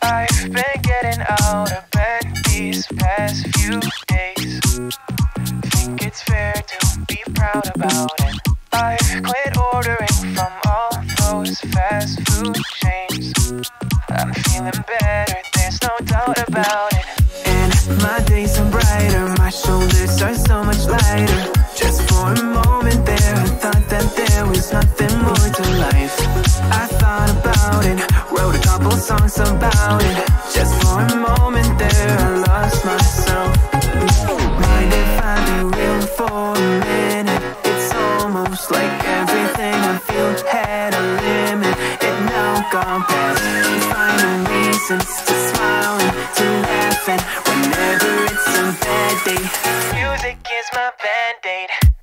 I've been getting out of bed these past few days. Think it's fair to be proud about it. I've quit ordering from all those fast food chains. I'm feeling better, there's no doubt about it. And my days are brighter, my shoulders are so much lighter. Just for a moment there, I thought that there was nothing more to life. I thought about it, wrote a couple songs about it. Just for a moment there, I lost myself. Mind if I be real for a minute? It's almost like everything I feel had a limit. It now gone past, finding reasons to smile and to laugh. And whenever it's a bad day, music is my band-aid.